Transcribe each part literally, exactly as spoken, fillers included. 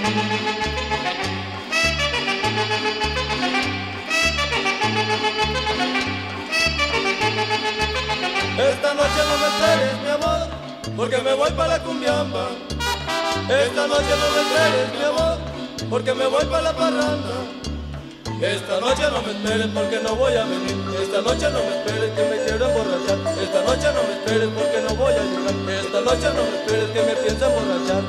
Esta noche no me esperes, mi amor, porque me voy para la cumbiamba. Esta noche no me esperes, mi amor, porque me voy para la parranda. Esta noche no me esperes porque no voy a venir. Esta noche no me esperes que me quiero emborrachar. Esta noche no me esperes porque no voy a llorar. Esta noche no me esperes que me pienso emborrachar.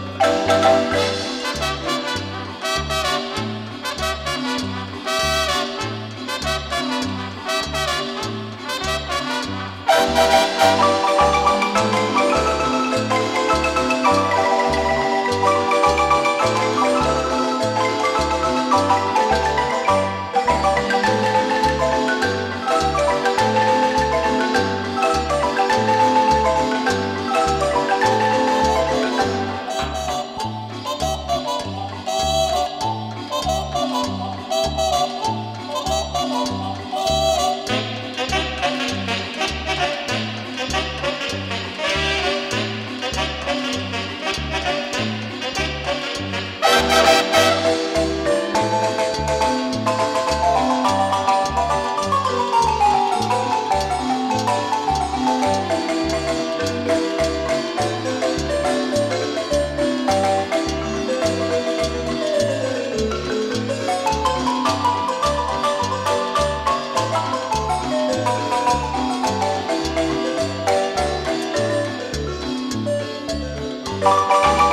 Bye.